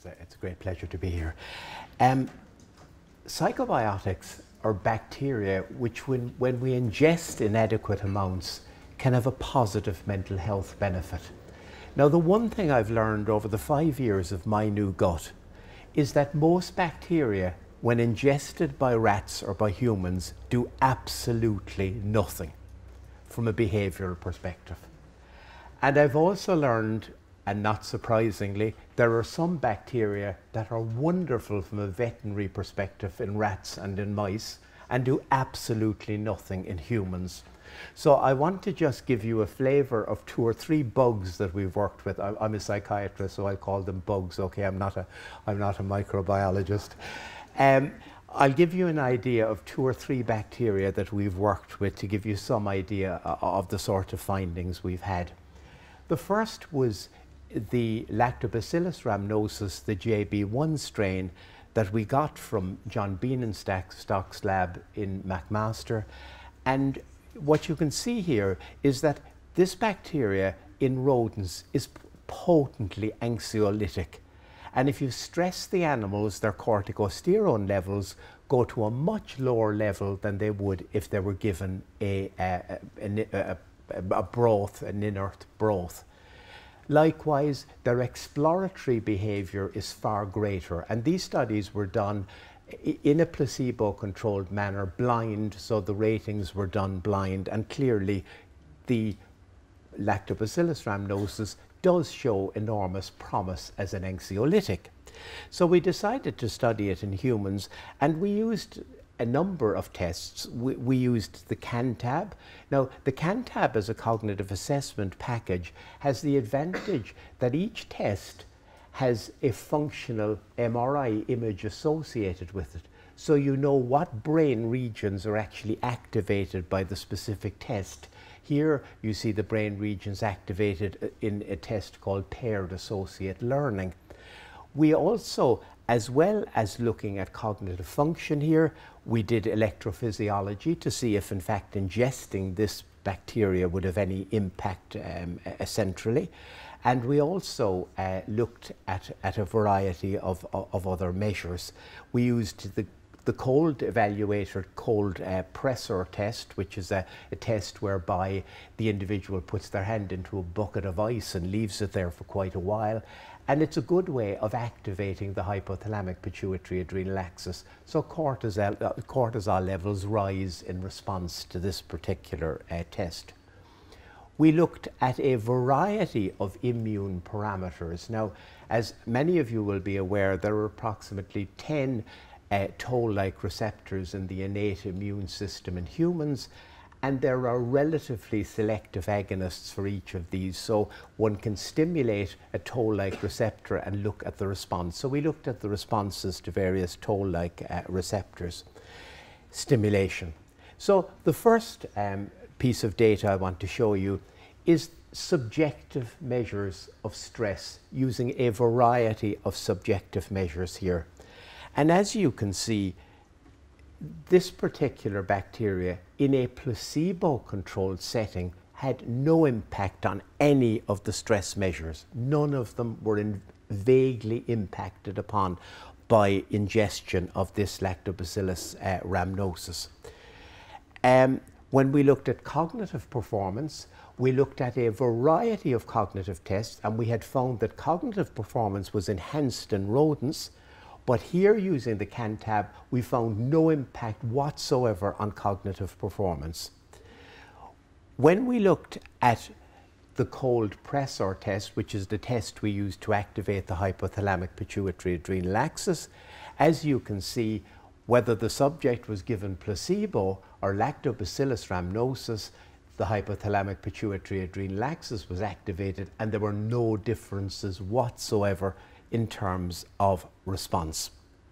It's a great pleasure to be here. Psychobiotics are bacteria which, when we ingest inadequate amounts, can have a positive mental health benefit. Now, the one thing I've learned over the 5 years of my new gut is that most bacteria, when ingested by rats or by humans, do absolutely nothing from a behavioral perspective. And I've also learned, and not surprisingly, there are some bacteria that are wonderful from a veterinary perspective in rats and in mice and do absolutely nothing in humans. So I want to just give you a flavour of 2 or 3 bugs that we've worked with. I'm a psychiatrist, so I call them bugs. Okay, I'm not a microbiologist. I'll give you an idea of 2 or 3 bacteria that we've worked with to give you some idea of the sort of findings we've had. The first was the Lactobacillus rhamnosus, the JB1 strain that we got from John Bienenstock's lab in McMaster. And what you can see here is that this bacteria in rodents is potently anxiolytic. And if you stress the animals, their corticosterone levels go to a much lower level than they would if they were given a broth, an inert broth. Likewise, their exploratory behavior is far greater. And these studies were done in a placebo-controlled manner, blind, so the ratings were done blind, and clearly the Lactobacillus rhamnosus does show enormous promise as an anxiolytic. So we decided to study it in humans, and we used a number of tests. We used the CANTAB. Now, the CANTAB as a cognitive assessment package has the advantage that each test has a functional MRI image associated with it. So you know what brain regions are actually activated by the specific test. Here you see the brain regions activated in a test called paired associate learning. We also, as well as looking at cognitive function here, we did electrophysiology to see if in fact ingesting this bacteria would have any impact centrally. And we also looked at a variety of other measures. We used the cold evaluator cold pressor test, which is a test whereby the individual puts their hand into a bucket of ice and leaves it there for quite a while. And it's a good way of activating the hypothalamic pituitary adrenal axis. So cortisol levels rise in response to this particular test. We looked at a variety of immune parameters. Now, as many of you will be aware, there are approximately 10 toll-like receptors in the innate immune system in humans, and there are relatively selective agonists for each of these. So one can stimulate a toll-like receptor and look at the response. So we looked at the responses to various toll-like receptors. Stimulation. So the first piece of data I want to show you is subjective measures of stress using a variety of subjective measures here. And as you can see, this particular bacteria in a placebo-controlled setting had no impact on any of the stress measures. None of them were vaguely impacted upon by ingestion of this Lactobacillus rhamnosus. When we looked at cognitive performance, we looked at a variety of cognitive tests, and we had found that cognitive performance was enhanced in rodents, but here using the CANTAB, we found no impact whatsoever on cognitive performance. When we looked at the cold pressor test, which is the test we use to activate the hypothalamic pituitary adrenal axis, as you can see, whether the subject was given placebo or Lactobacillus rhamnosus, the hypothalamic pituitary adrenal axis was activated, and there were no differences whatsoever in terms of response.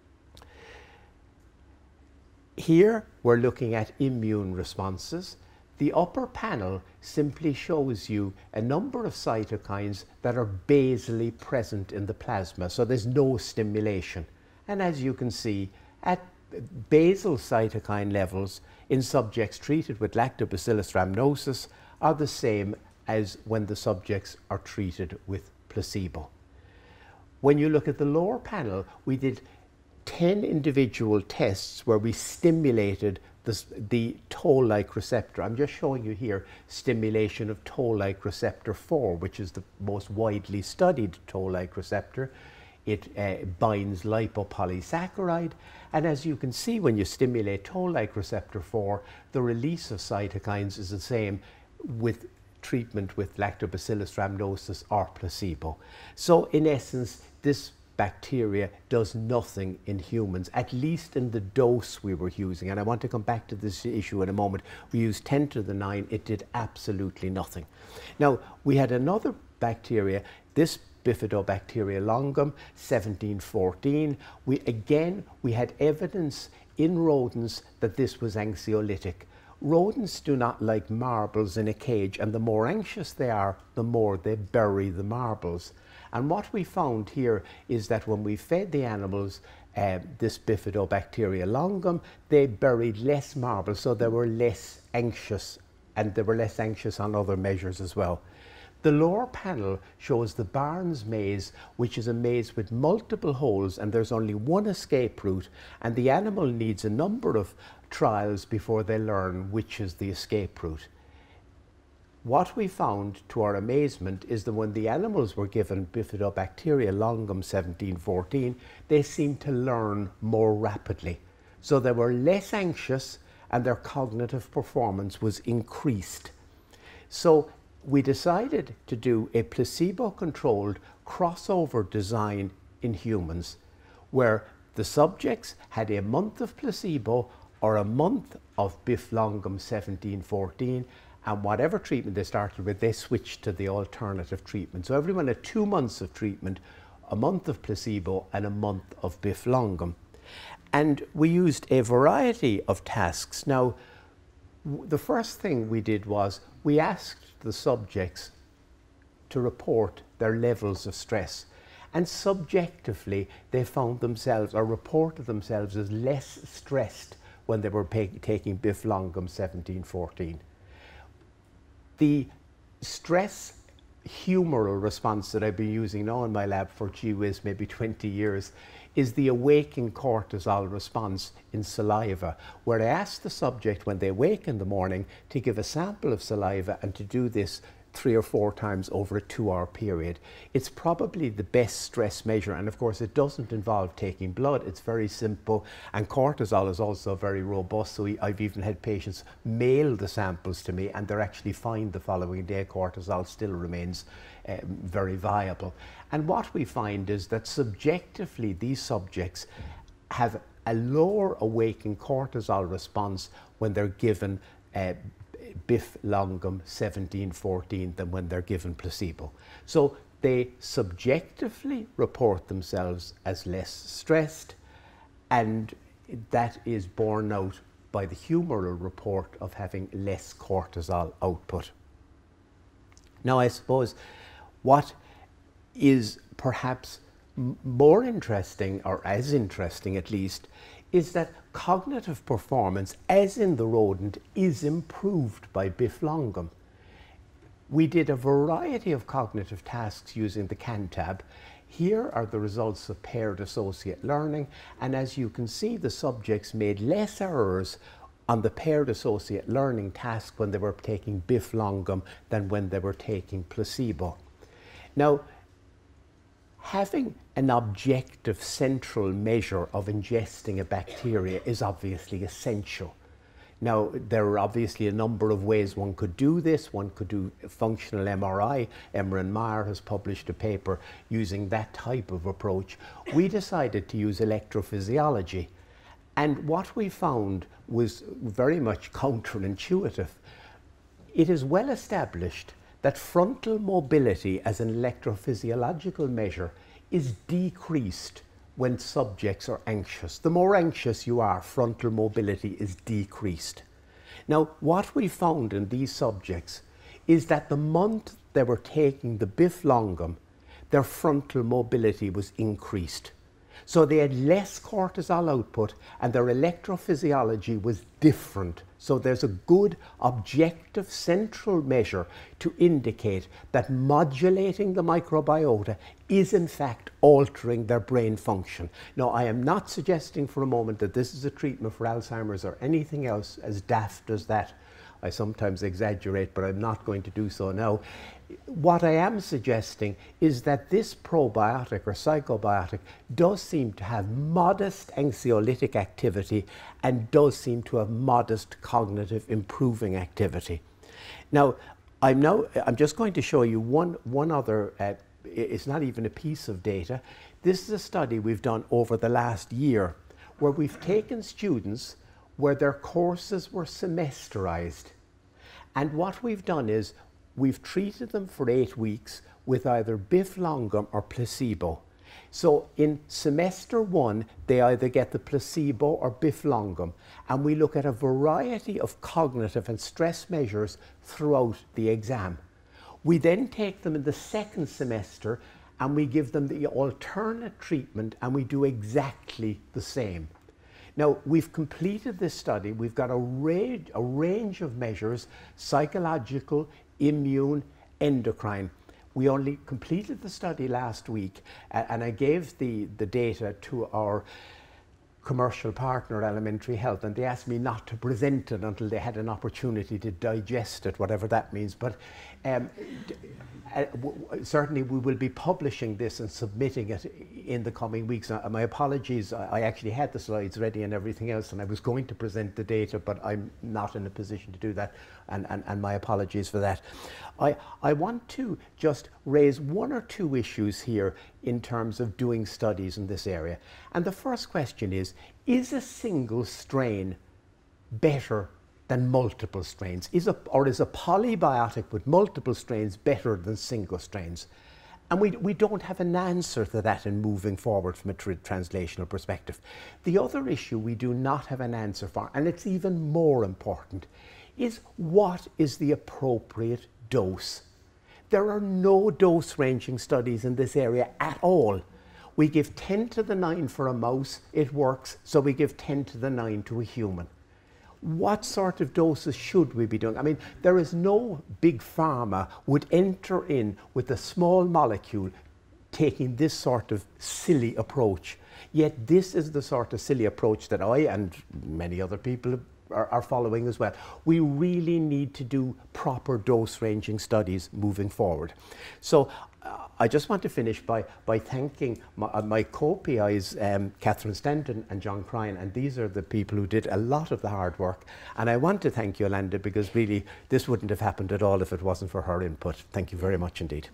Here we're looking at immune responses. The upper panel simply shows you a number of cytokines that are basally present in the plasma, so there's no stimulation. And as you can see, at basal cytokine levels in subjects treated with Lactobacillus rhamnosus are the same as when the subjects are treated with placebo. When you look at the lower panel, we did 10 individual tests where we stimulated the toll-like receptor. I'm just showing you here stimulation of toll-like receptor 4, which is the most widely studied toll-like receptor. It binds lipopolysaccharide, and as you can see, when you stimulate toll-like receptor 4, the release of cytokines is the same with treatment with Lactobacillus rhamnosus or placebo. So in essence, this bacteria does nothing in humans, at least in the dose we were using. And I want to come back to this issue in a moment. We used 10 to the 9, it did absolutely nothing. Now, we had another bacteria, this Bifidobacteria longum, 1714. We had evidence in rodents that this was anxiolytic. Rodents do not like marbles in a cage, and the more anxious they are, the more they bury the marbles. And what we found here is that when we fed the animals this Bifidobacteria longum, they buried less marbles, so they were less anxious, and they were less anxious on other measures as well. The lower panel shows the Barnes maze, which is a maze with multiple holes, and there's only one escape route, and the animal needs a number of trials before they learn which is the escape route. What we found, to our amazement, is that when the animals were given Bifidobacteria longum 1714, they seemed to learn more rapidly. So they were less anxious and their cognitive performance was increased. So we decided to do a placebo-controlled crossover design in humans, where the subjects had a month of placebo or a month of Bif longum 1714, and whatever treatment they started with, they switched to the alternative treatment. So everyone had 2 months of treatment, a month of placebo and a month of Bif longum. And we used a variety of tasks. Now, the first thing we did was we asked the subjects to report their levels of stress, and subjectively they found themselves or reported themselves as less stressed when they were taking Bif longum 1714. The stress humoral response that I've been using now in my lab for gee whiz maybe 20 years is the awaking cortisol response in saliva, where I ask the subject when they wake in the morning to give a sample of saliva and to do this 3 or 4 times over a 2-hour period. It's probably the best stress measure, and of course it doesn't involve taking blood. It's very simple, and cortisol is also very robust, so I've even had patients mail the samples to me and they're actually fine the following day. Cortisol still remains very viable. And what we find is that subjectively these subjects have a lower awakened cortisol response when they're given Bif longum 1714 than when they're given placebo. So they subjectively report themselves as less stressed, and that is borne out by the humoral report of having less cortisol output. Now, I suppose what is perhaps more interesting, or as interesting at least, is that cognitive performance, as in the rodent, is improved by Bif longum. We did a variety of cognitive tasks using the CANTAB. Here are the results of paired associate learning, and as you can see, the subjects made less errors on the paired associate learning task when they were taking Bif longum than when they were taking placebo. Now, having an objective central measure of ingesting a bacteria is obviously essential. Now, there are obviously a number of ways one could do this. One could do functional MRI. Emran Meyer has published a paper using that type of approach. We decided to use electrophysiology. And what we found was very much counterintuitive. It is well established that frontal mobility as an electrophysiological measure is decreased when subjects are anxious. The more anxious you are, frontal mobility is decreased. Now, what we found in these subjects is that the month they were taking the Bif longum, their frontal mobility was increased. So they had less cortisol output and their electrophysiology was different. So there's a good objective central measure to indicate that modulating the microbiota is in fact altering their brain function. Now, I am not suggesting for a moment that this is a treatment for Alzheimer's or anything else as daft as that. I sometimes exaggerate, but I'm not going to do so now. What I am suggesting is that this probiotic or psychobiotic does seem to have modest anxiolytic activity and does seem to have modest cognitive improving activity. Now, I'm just going to show you one other, it's not even a piece of data. This is a study we've done over the last year where we've taken students where their courses were semesterized. And what we've done is we've treated them for 8 weeks with either biflongum or placebo. So in semester 1, they either get the placebo or biflongum, and we look at a variety of cognitive and stress measures throughout the exam. We then take them in the second semester and we give them the alternate treatment and we do exactly the same. Now, we've completed this study. We've got a range of measures, psychological, immune, endocrine. We only completed the study last week, and I gave the data to our commercial partner, Elementary Health, and they asked me not to present it until they had an opportunity to digest it, whatever that means. But certainly we will be publishing this and submitting it in the coming weeks. My apologies, I actually had the slides ready and everything else, and I was going to present the data, but I'm not in a position to do that, and my apologies for that. I want to just raise 1 or 2 issues here in terms of doing studies in this area. And the first question is a single strain better than multiple strains? Is a polybiotic with multiple strains better than single strains? And we don't have an answer to that in moving forward from a translational perspective. The other issue we do not have an answer for, and it's even more important, is what is the appropriate dose? There are no dose ranging studies in this area at all. We give 10 to the 9 for a mouse, it works, so we give 10 to the 9 to a human. What sort of doses should we be doing? I mean, there is no big pharma would enter in with a small molecule taking this sort of silly approach. Yet this is the sort of silly approach that I and many other people are following as well. We really need to do proper dose ranging studies moving forward. So I just want to finish by thanking my co-PIs, Catherine Stanton and John Cryan, and these are the people who did a lot of the hard work. And I want to thank Yolanda, because really this wouldn't have happened at all if it wasn't for her input. Thank you very much indeed.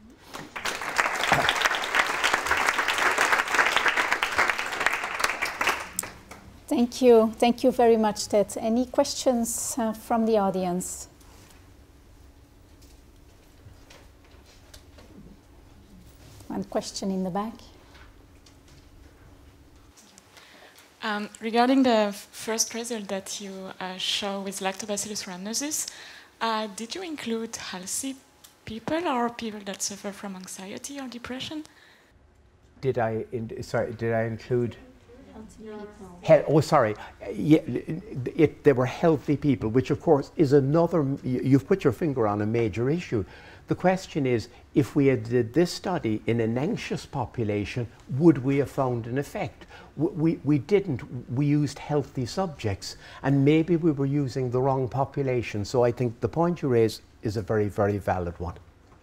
Thank you. Thank you very much, Ted. Any questions from the audience? One question in the back. Regarding the first result that you show with Lactobacillus rhamnosus, did you include healthy people or people that suffer from anxiety or depression? Did I include? Oh, sorry. Yeah, they were healthy people, which of course is another, you've put your finger on a major issue. The question is, if we had did this study in an anxious population, would we have found an effect? We didn't. We used healthy subjects, and maybe we were using the wrong population. So I think the point you raise is a very, very valid one.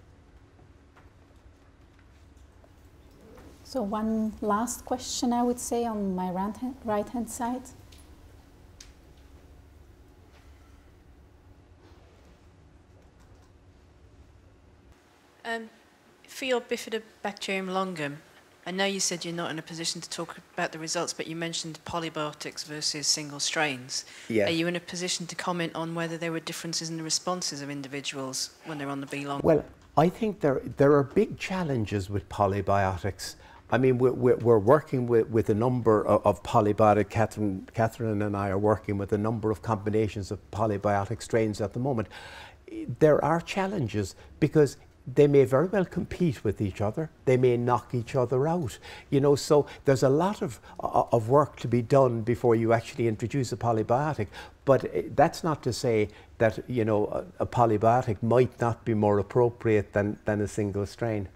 So one last question, I would say, on my right-hand side. For your Bifidobacterium longum, I know you said you're not in a position to talk about the results, but you mentioned polybiotics versus single strains. Yeah. Are you in a position to comment on whether there were differences in the responses of individuals when they're on the B longum? Well, I think there are big challenges with polybiotics. I mean, we're working with a number of polybiotic. Catherine and I are working with a number of combinations of polybiotic strains at the moment. There are challenges because they may very well compete with each other. They may knock each other out. You know, so there's a lot of work to be done before you actually introduce a polybiotic. But that's not to say that, you know, a polybiotic might not be more appropriate than a single strain.